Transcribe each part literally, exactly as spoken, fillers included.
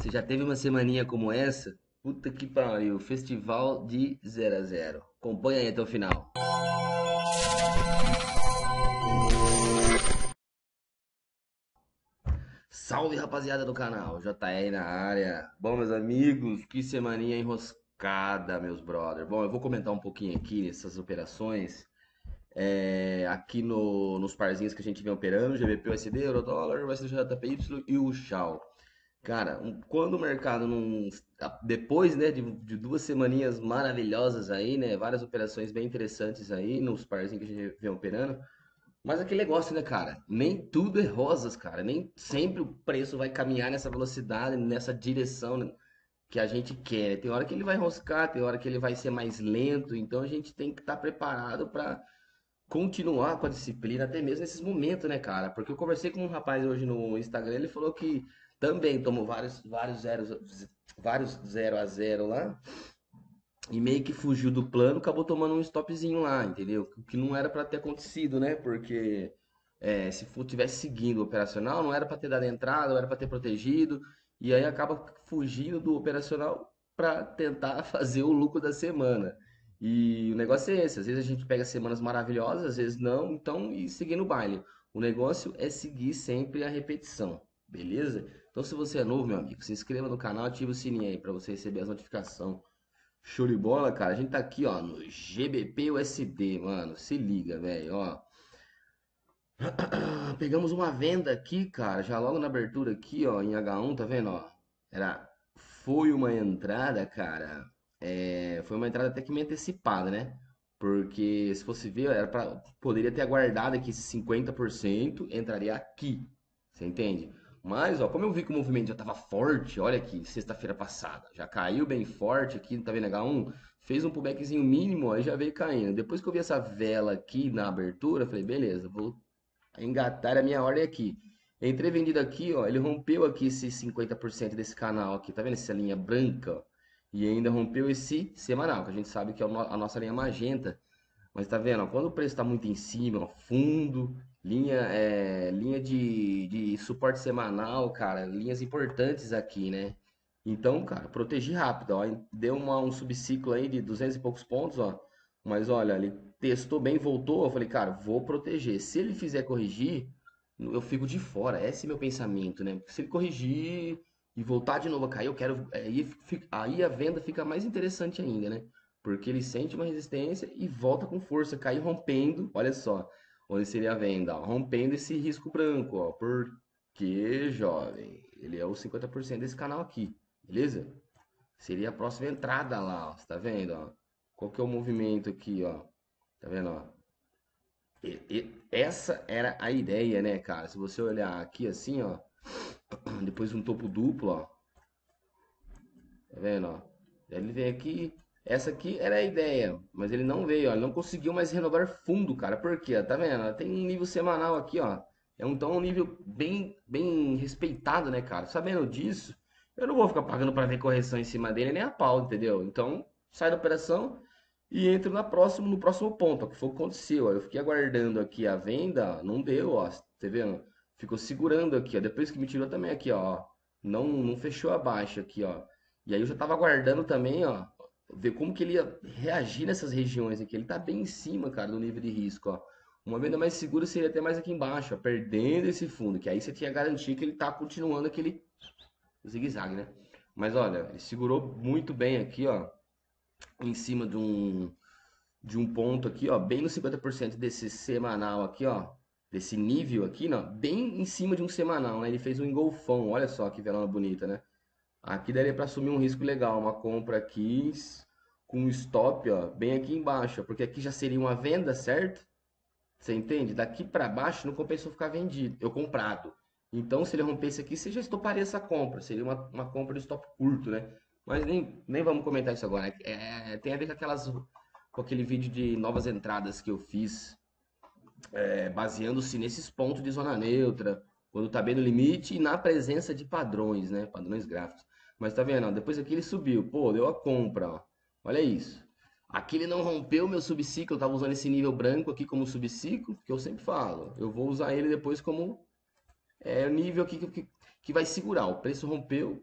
Você já teve uma semaninha como essa? Puta que pariu, festival de zero a zero. Acompanha aí até o final. Salve rapaziada do canal, J R na área. Bom, meus amigos, que semaninha enroscada, meus brother. Bom, eu vou comentar um pouquinho aqui essas operações. É, aqui no- nos parzinhos que a gente vem operando, G B P U S D, Eurodólar, U S D J P Y e o Shao. Cara, um- quando o mercado não. Depois, né, de, de duas semaninhas maravilhosas aí, né? Várias operações bem interessantes aí nos parzinhos que a gente vem operando. Mas aquele negócio, né, cara? Nem tudo é rosas, cara. Nem sempre o preço vai caminhar nessa velocidade, nessa direção, né, que a gente quer. Tem hora que ele vai enroscar, tem hora que ele vai ser mais lento. Então a gente tem que estar preparado para continuar com a disciplina, até mesmo nesses momentos, né, cara? Porque eu conversei com um rapaz hoje no Instagram, ele falou que também tomou vários, vários zeros, vários zero a zero lá e meio que fugiu do plano, acabou tomando um stopzinho lá, entendeu? Que não era pra ter acontecido, né? Porque é, se for tivesse seguindo o operacional, não era pra ter dado entrada, não era pra ter protegido, e aí acaba fugindo do operacional pra tentar fazer o lucro da semana. E o negócio é esse, às vezes a gente pega semanas maravilhosas, às vezes não, então e seguir no baile. O negócio é seguir sempre a repetição, beleza? Então se você é novo, meu amigo, se inscreva no canal, ativa o sininho aí pra você receber as notificações. Show de bola, cara. A gente tá aqui, ó, no G B P U S D, mano. Se liga, velho, ó. Ah, pegamos uma venda aqui, cara, já logo na abertura aqui, ó, em H um, tá vendo, ó? Era, foi uma entrada, cara. É, foi uma entrada até que meio antecipada, né? Porque se fosse ver, era pra, poderia ter aguardado aqui esses cinquenta por cento, entraria aqui. Você entende? Mas, ó, como eu vi que o movimento já tava forte, olha aqui, sexta-feira passada, já caiu bem forte aqui, tá vendo H um? Fez um pullbackzinho mínimo, aí já veio caindo. Depois que eu vi essa vela aqui na abertura, eu falei, beleza, vou engatar a minha ordem aqui. Entrei vendido aqui, ó, ele rompeu aqui esse cinquenta por cento desse canal aqui, tá vendo essa linha branca? Ó? E ainda rompeu esse semanal, que a gente sabe que é a nossa linha magenta. Mas tá vendo, ó, quando o preço está muito em cima, ó, fundo, linha, é, linha de, de suporte semanal, cara, linhas importantes aqui, né? Então, cara, protegi rápido, ó, deu uma, um subciclo aí de duzentos e poucos pontos, ó. Mas olha, ele testou bem, voltou, eu falei, cara, vou proteger. Se ele fizer corrigir, eu fico de fora. Esse é meu pensamento, né? Porque se ele corrigir e voltar de novo a cair, eu quero. Aí, fi- aí a venda fica mais interessante ainda, né? Porque ele sente uma resistência e volta com força, cai rompendo. Olha só, onde seria a venda, ó, rompendo esse risco branco, ó. Porque, jovem, ele é o cinquenta por cento desse canal aqui, beleza? Seria a próxima entrada lá, ó. Você tá vendo, ó? Qual que é o movimento aqui, ó? Tá vendo, ó? E- e- essa era a ideia, né, cara? Se você olhar aqui assim, ó, depois um topo duplo, ó, tá vendo, ó? Ele vem aqui, essa aqui era a ideia, mas ele não veio, ó, ele não conseguiu mais renovar fundo, cara. Por quê? Tá vendo? Tem um nível semanal aqui, ó. É um, então um nível bem, bem respeitado, né, cara? Sabendo disso, eu não vou ficar pagando pra ver correção em cima dele nem a pau, entendeu? Então, sai da operação e entro na próxima, no próximo ponto, ó, que foi o que aconteceu, ó. Eu fiquei aguardando aqui a venda, não deu, ó, tá vendo? Ficou segurando aqui, ó. Depois que me tirou também aqui, ó. Não, não fechou abaixo aqui, ó. E aí eu já tava aguardando também, ó, ver como que ele ia reagir nessas regiões aqui. Ele tá bem em cima, cara, do nível de risco, ó. Uma venda mais segura seria até mais aqui embaixo, ó, perdendo esse fundo, que aí você tinha garantia que ele tá continuando aquele zigue-zague, né? Mas olha, ele segurou muito bem aqui, ó, em cima de um de um ponto aqui, ó, bem no cinquenta por cento desse semanal aqui, ó, desse nível aqui, ó, bem em cima de um semanal, né? Ele fez um engolfão, olha só que velona bonita, né? Aqui daria para assumir um risco legal, uma compra aqui com um stop, ó, bem aqui embaixo, ó, porque aqui já seria uma venda, certo? Você entende? Daqui para baixo não compensou ficar vendido, eu comprado. Então, se ele rompesse aqui, você já estoparia essa compra, seria uma, uma compra de stop curto, né? Mas nem, nem vamos comentar isso agora. É, é, tem a ver com aquelas, com aquele vídeo de novas entradas que eu fiz, é, baseando-se nesses pontos de zona neutra, quando tá bem no limite e na presença de padrões, né? Padrões gráficos. Mas tá vendo? Ó, depois aqui ele subiu. Pô, deu a compra, ó. Olha isso. Aqui ele não rompeu meu subciclo, eu tava usando esse nível branco aqui como subciclo, que eu sempre falo. Eu vou usar ele depois como é, nível aqui que, que, que vai segurar. O preço rompeu,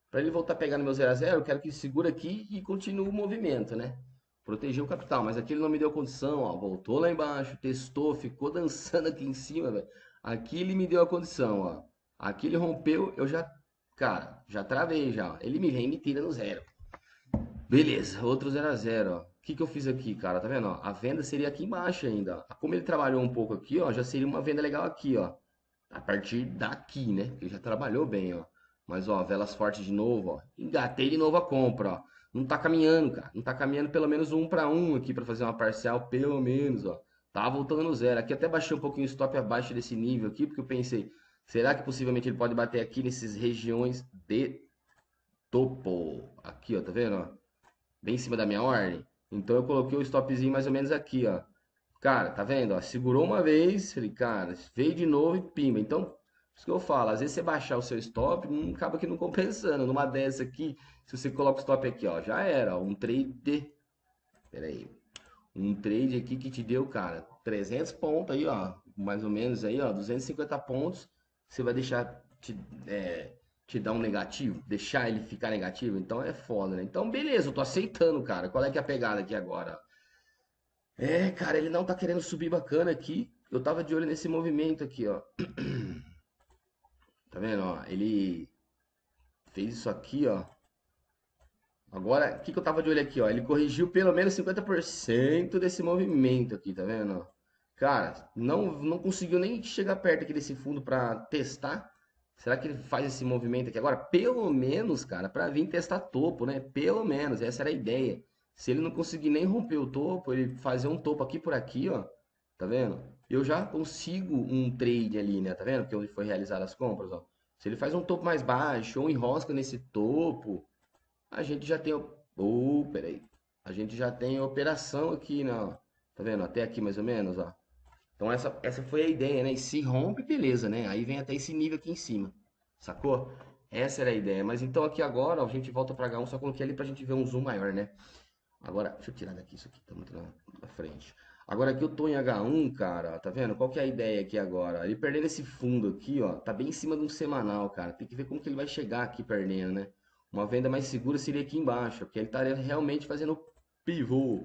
Para ele voltar a pegar no meu zero a zero, eu quero que ele segure aqui e continue o movimento, né? Proteger o capital, mas aqui ele não me deu condição, ó. Voltou lá embaixo, testou, ficou dançando aqui em cima, velho. Aqui ele me deu a condição, ó. Aqui ele rompeu, eu já, cara, já travei já, ó. Ele me vem e me tira no zero. Beleza, outro zero a zero, ó. O que que eu fiz aqui, cara? Tá vendo, ó? A venda seria aqui embaixo ainda, ó. Como ele trabalhou um pouco aqui, ó, já seria uma venda legal aqui, ó. A partir daqui, né? Ele já trabalhou bem, ó. Mas, ó, velas fortes de novo, ó. Engatei de novo a compra, ó. Não tá caminhando, cara. Não tá caminhando pelo menos um para um aqui para fazer uma parcial, pelo menos, ó. Tá voltando no zero. Aqui até baixei um pouquinho o stop abaixo desse nível aqui, porque eu pensei, será que possivelmente ele pode bater aqui nesses regiões de topo? Aqui, ó, tá vendo, ó? Bem em cima da minha ordem. Então eu coloquei o stopzinho mais ou menos aqui, ó. Cara, tá vendo? Ó, segurou uma vez, falei, cara, veio de novo e pimba. Então, isso que eu falo, às vezes você baixar o seu stop, não acaba que não compensando. Numa dessa aqui, se você coloca o stop aqui, ó, já era, ó, um trade, pera aí, um trade aqui que te deu, cara, trezentos pontos aí, ó, mais ou menos aí, ó, duzentos e cinquenta pontos, você vai deixar te, é, te dar um negativo, deixar ele ficar negativo, então é foda, né? Então, beleza, eu tô aceitando, cara. Qual é que é a pegada aqui agora? É, cara, ele não tá querendo subir bacana aqui. Eu tava de olho nesse movimento aqui, ó. Tá vendo, ó? Ele fez isso aqui, ó. Agora, o que que eu tava de olho aqui, ó? Ele corrigiu pelo menos cinquenta por cento desse movimento aqui, tá vendo, ó? Cara, não, não conseguiu nem chegar perto aqui desse fundo pra testar. Será que ele faz esse movimento aqui agora? Pelo menos, cara, pra vir testar topo, né? Pelo menos, essa era a ideia. Se ele não conseguir nem romper o topo, ele fazer um topo aqui por aqui, ó. Tá vendo? Eu já consigo um trade ali, né? Tá vendo? Que é onde foi realizar as compras, ó. Se ele faz um topo mais baixo ou enrosca nesse topo, a gente já tem. Oh, peraí. A gente já tem operação aqui, né? Ó. Tá vendo? Até aqui mais ou menos, ó. Então essa, essa foi a ideia, né? E se rompe, beleza, né? Aí vem até esse nível aqui em cima. Sacou? Essa era a ideia. Mas então aqui agora, ó, a gente volta pra H um, só coloquei ali pra gente ver um zoom maior, né? Agora, deixa eu tirar daqui isso aqui, tá muito na, na frente. Agora aqui eu tô em H um, cara, ó, tá vendo? Qual que é a ideia aqui agora? Ele perdendo esse fundo aqui, ó, tá bem em cima de um semanal, cara. Tem que ver como que ele vai chegar aqui perdendo, né? Uma venda mais segura seria aqui embaixo, porque ele estaria realmente fazendo pivô,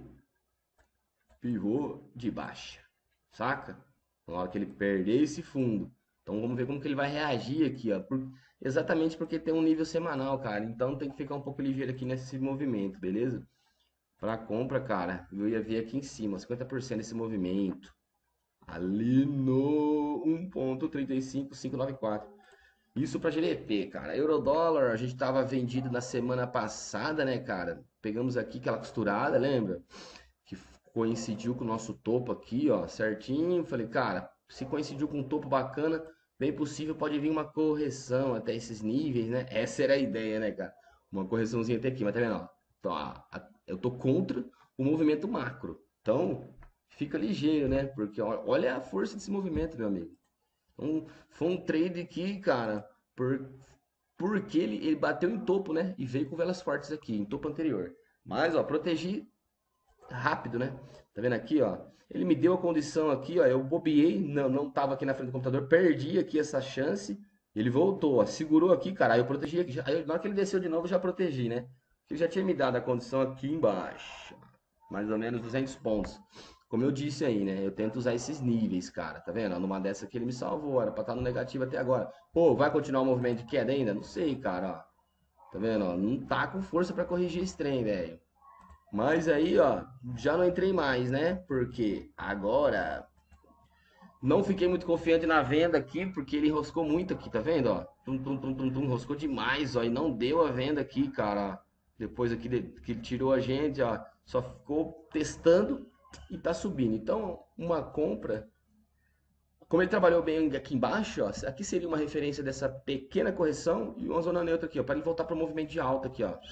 pivô de baixa, saca? Na hora que ele perder esse fundo. Então vamos ver como que ele vai reagir aqui, ó. Por- exatamente porque tem um nível semanal, cara. Então tem que ficar um pouco ligeiro aqui nesse movimento, beleza? Para compra, cara, eu ia ver aqui em cima, cinquenta por cento desse movimento. Ali no um ponto três cinco cinco nove quatro. Isso para G D P, cara. Eurodólar, a gente tava vendido na semana passada, né, cara? Pegamos aqui aquela costurada, lembra? Que coincidiu com o nosso topo aqui, ó, certinho. Falei, cara, se coincidiu com um topo bacana, bem possível pode vir uma correção até esses níveis, né? Essa era a ideia, né, cara? Uma correçãozinha até aqui, mas tá vendo, ó? Então, a- a- eu tô contra o movimento macro. Então, fica ligeiro, né? Porque ó, olha a força desse movimento, meu amigo. Então, foi um trade aqui, cara, por, porque ele, ele bateu em topo, né? E veio com velas fortes aqui, em topo anterior. Mas, ó, protegi rápido, né? Tá vendo aqui, ó? Ele me deu a condição aqui, ó. Eu bobeei, não, não tava aqui na frente do computador, perdi aqui essa chance. Ele voltou, ó, segurou aqui, cara. Aí eu protegi aqui. já- Aí, na hora que ele desceu de novo, eu já protegi, né? Ele já tinha me dado a condição aqui embaixo, mais ou menos duzentos pontos. Como eu disse aí, né? Eu tento usar esses níveis, cara. Tá vendo? Numa dessa aqui ele me salvou, era pra estar no negativo até agora. Pô, vai continuar o movimento de queda ainda? Não sei, cara, ó. Tá vendo? Ó? Não tá com força pra corrigir esse trem, velho. Mas aí, ó, já não entrei mais, né? Porque agora não fiquei muito confiante na venda aqui, porque ele enroscou muito aqui, tá vendo, ó? Tum, tum, tum, tum, tum, enroscou demais, ó, e não deu a venda aqui, cara. Depois aqui de- que ele tirou a gente, ó, só ficou testando e tá subindo. Então, uma compra, como ele trabalhou bem aqui embaixo, ó, aqui seria uma referência dessa pequena correção e uma zona neutra aqui, ó, para ele voltar para o movimento de alta aqui, ó.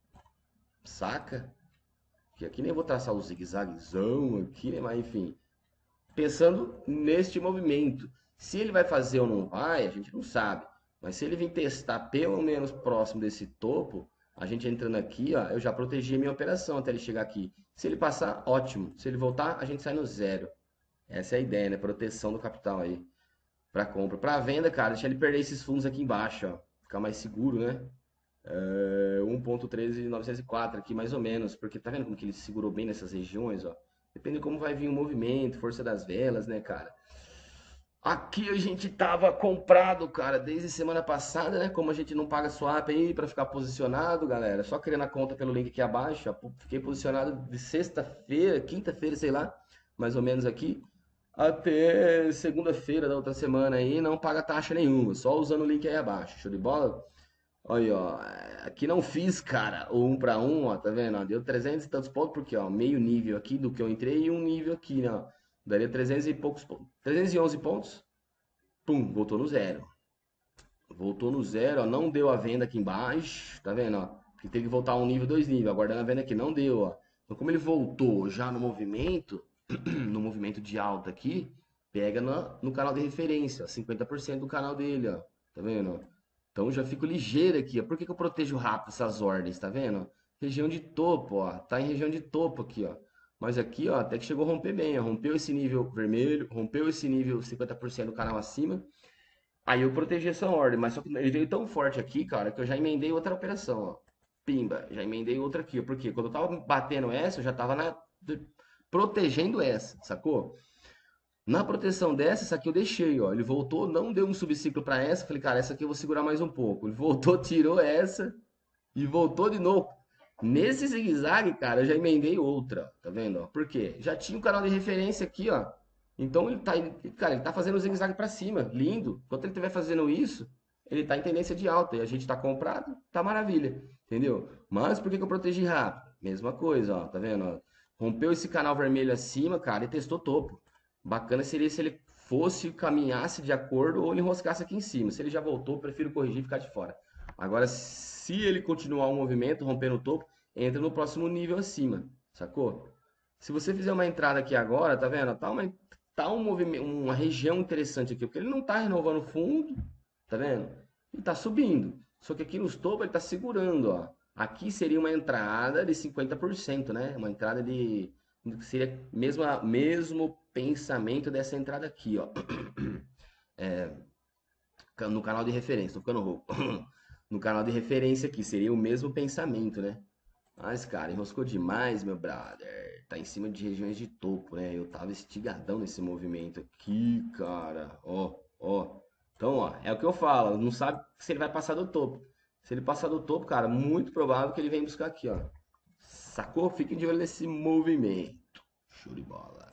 Saca? Que aqui nem vou traçar o zigue-zaguezão aqui, né? Mas enfim, pensando neste movimento. Se ele vai fazer ou não vai, a gente não sabe. Mas se ele vir testar pelo menos próximo desse topo, a gente entrando aqui, ó, eu já protegi a minha operação até ele chegar aqui. Se ele passar, ótimo. Se ele voltar, a gente sai no zero. Essa é a ideia, né? Proteção do capital aí para compra. Para venda, cara, deixa ele perder esses fundos aqui embaixo, ó. Ficar mais seguro, né? É, um ponto treze novecentos e quatro aqui, mais ou menos, porque tá vendo como que ele segurou bem nessas regiões, ó? Depende de como vai vir o movimento, força das velas, né, cara? Aqui a gente tava comprado, cara, desde semana passada, né? Como a gente não paga swap aí pra ficar posicionado, galera, só criando a conta pelo link aqui abaixo, ó, fiquei posicionado de sexta-feira, quinta-feira, sei lá, mais ou menos aqui, até segunda-feira da outra semana aí, não paga taxa nenhuma, só usando o link aí abaixo, show de bola? Olha, aí, ó, aqui não fiz, cara, o um para um, ó, tá vendo? Ó, deu trezentos e tantos pontos, porque, ó, meio nível aqui do que eu entrei e um nível aqui, né? Ó. Daria trezentos e poucos pontos. trezentos e onze pontos, pum, voltou no zero. Voltou no zero, ó, não deu a venda aqui embaixo, tá vendo, ó? Que teve que voltar a um nível, dois níveis, aguardando a venda aqui, não deu, ó. Então, como ele voltou já no movimento, no movimento de alta aqui, pega no, no canal de referência, ó, cinquenta por cento do canal dele, ó. Tá vendo? Então já fico ligeiro aqui, ó. Por que que eu protejo rápido essas ordens, tá vendo? Região de topo, ó. Tá em região de topo aqui, ó. Mas aqui, ó, até que chegou a romper bem, ó. Rompeu esse nível vermelho, rompeu esse nível cinquenta por cento do canal acima. Aí eu protegi essa ordem, mas só que ele veio tão forte aqui, cara, que eu já emendei outra operação, ó. Pimba, já emendei outra aqui, ó. Porque quando eu tava batendo essa, eu já tava na... protegendo essa, sacou? Na proteção dessa, essa aqui eu deixei, ó. Ele voltou, não deu um subciclo para essa. Falei, cara, essa aqui eu vou segurar mais um pouco. Ele voltou, tirou essa e voltou de novo. Nesse zigue-zague, cara, eu já emendei outra, tá vendo? Ó? Por quê? Já tinha um canal de referência aqui, ó. Então ele tá, ele- cara, ele tá fazendo o zigue-zague para cima, lindo. Enquanto ele estiver fazendo isso, ele tá em tendência de alta e a gente tá comprado, tá maravilha, entendeu? Mas por que que eu protegi rápido? Mesma coisa, ó, tá vendo? Ó? Rompeu esse canal vermelho acima, cara, e testou topo. Bacana seria se ele fosse, caminhasse de acordo ou ele enroscasse aqui em cima. Se ele já voltou, prefiro corrigir e ficar de fora. Agora, se ele continuar o movimento, rompendo o topo, entra no próximo nível acima, sacou? Se você fizer uma entrada aqui agora, tá vendo? Tá uma, tá um movimento, uma região interessante aqui, porque ele não tá renovando fundo, tá vendo? Ele tá subindo. Só que aqui nos topos ele tá segurando, ó. Aqui seria uma entrada de cinquenta por cento, né? Uma entrada de seria mesmo mesmo pensamento dessa entrada aqui, ó. No canal de referência, tô ficando rouco. No canal de referência aqui, seria o mesmo pensamento, né? Mas, cara, enroscou demais, meu brother. Tá em cima de regiões de topo, né? Eu tava estigadão nesse movimento aqui, cara. Ó, ó. Então, ó, é o que eu falo. Não sabe se ele vai passar do topo. Se ele passar do topo, cara, muito provável que ele venha buscar aqui, ó. Sacou? Fiquem de olho nesse movimento. Show de bola.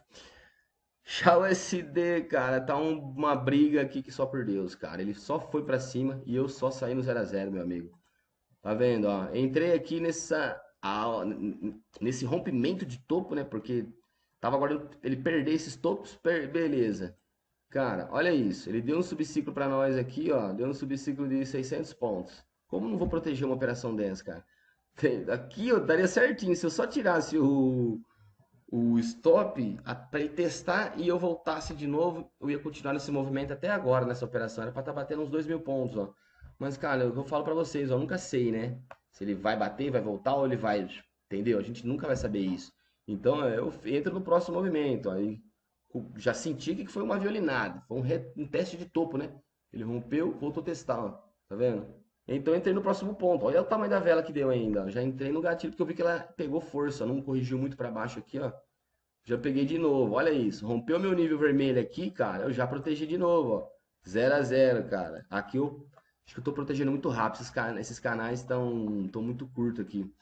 Já o S D, cara, tá um- uma briga aqui que só por Deus, cara. Ele só foi pra cima e eu só saí no zero a zero, meu amigo. Tá vendo, ó? Entrei aqui nessa, ah, n- n- nesse rompimento de topo, né? Porque tava aguardando ele perder esses topos, per- beleza. Cara, olha isso. Ele deu um subciclo pra nós aqui, ó. Deu um subciclo de seiscentos pontos. Como não vou proteger uma operação dessa, cara? Tem- Aqui eu daria certinho. Se eu só tirasse o, o stop para ele testar e eu voltasse de novo, eu ia continuar nesse movimento até agora nessa operação. Era para estar batendo uns dois mil pontos, ó. Mas, cara, eu falo para vocês, ó, eu nunca sei, né? Se ele vai bater, vai voltar ou ele vai. Entendeu? A gente nunca vai saber isso. Então, é, eu entro no próximo movimento. Aí já senti que foi uma violinada. Foi um, re- um teste de topo, né? Ele rompeu, voltou a testar, ó. Tá vendo? Então eu entrei no próximo ponto. Olha o tamanho da vela que deu ainda. Já entrei no gatilho porque eu vi que ela pegou força, não corrigiu muito para baixo aqui, ó. Já peguei de novo. Olha isso. Rompeu meu nível vermelho aqui, cara. Eu já protegi de novo, ó. Zero a zero, cara. Aqui eu acho que eu tô protegendo muito rápido. Esses, cana- esses canais estão tão muito curto aqui.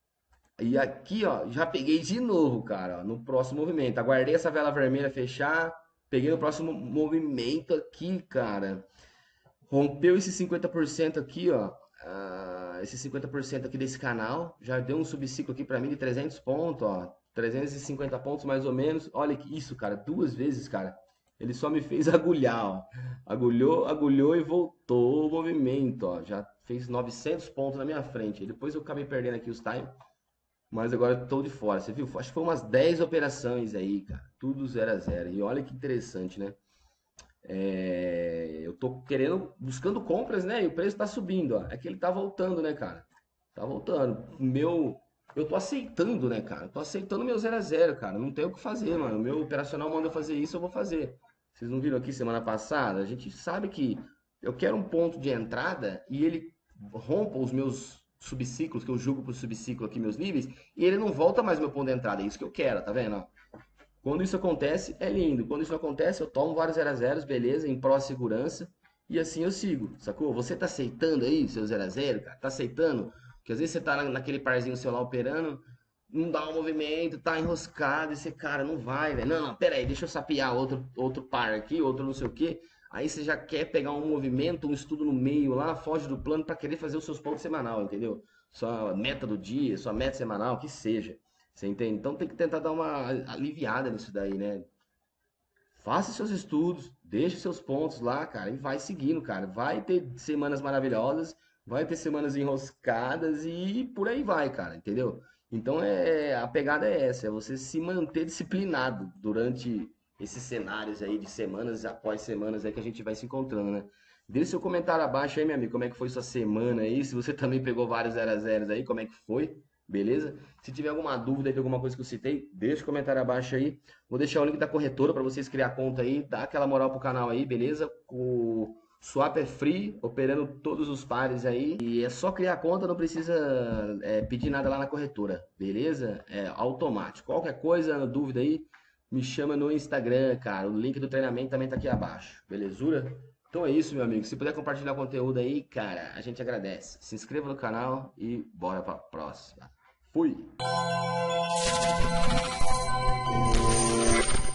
E aqui, ó, já peguei de novo, cara, ó, no próximo movimento. Aguardei essa vela vermelha fechar. Peguei no próximo movimento aqui, cara. Rompeu esse cinquenta por cento aqui, ó. Ah, esse cinquenta por cento aqui desse canal. Já deu um subciclo aqui pra mim de trezentos pontos, ó. trezentos e cinquenta pontos mais ou menos. Olha que isso, cara. Duas vezes, cara. Ele só me fez agulhar, ó. Agulhou, agulhou e voltou o movimento, ó. Já fez novecentos pontos na minha frente. Depois eu acabei perdendo aqui os time. Mas agora eu tô de fora. Você viu? Acho que foi umas dez operações aí, cara. Tudo zero a zero. E olha que interessante, né? É, eu tô querendo, buscando compras, né? E o preço tá subindo, ó. É que ele tá voltando, né, cara? Tá voltando. Meu, eu tô aceitando, né, cara? Tô aceitando meu zero a zero, cara. Não tem o que fazer, mano. O meu operacional manda eu fazer isso, eu vou fazer. Vocês não viram aqui semana passada? A gente sabe que eu quero um ponto de entrada e ele rompa os meus subciclos, que eu julgo pro subciclo aqui, meus níveis, e ele não volta mais meu ponto de entrada. É isso que eu quero, tá vendo? Quando isso acontece, é lindo. Quando isso não acontece, eu tomo vários zero a zero, beleza, em pró-segurança, e assim eu sigo, sacou? Você tá aceitando aí seu zero a zero, cara? Tá aceitando? Porque às vezes você tá na- naquele parzinho seu lá operando, não dá um movimento, tá enroscado, e você, cara, não vai, velho. Não, não, pera aí, deixa eu sapear outro, outro par aqui, outro não sei o quê. Aí você já quer pegar um movimento, um estudo no meio lá, foge do plano pra querer fazer os seus pontos semanal, entendeu? Sua meta do dia, sua meta semanal, que seja. Você entende? Então tem que tentar dar uma aliviada nisso daí, né? Faça seus estudos, deixe seus pontos lá, cara, e vai seguindo, cara. Vai ter semanas maravilhosas, vai ter semanas enroscadas e por aí vai, cara, entendeu? Então é a pegada é essa, é você se manter disciplinado durante esses cenários aí de semanas após semanas aí que a gente vai se encontrando, né? Deixe seu comentário abaixo aí, meu amigo, como é que foi sua semana aí, se você também pegou vários zero a zero aí, como é que foi, beleza? Se tiver alguma dúvida de alguma coisa que eu citei, deixa o comentário abaixo aí. Vou deixar o link da corretora para vocês criar conta aí, dá aquela moral pro canal aí, beleza? O swap é free, operando todos os pares aí. E é só criar conta, não precisa é, pedir nada lá na corretora, beleza? É automático. Qualquer coisa, dúvida aí, me chama no Instagram, cara. O link do treinamento também tá aqui abaixo, belezura? Então é isso, meu amigo. Se puder compartilhar o conteúdo aí, cara, a gente agradece. Se inscreva no canal e bora pra próxima. Fui!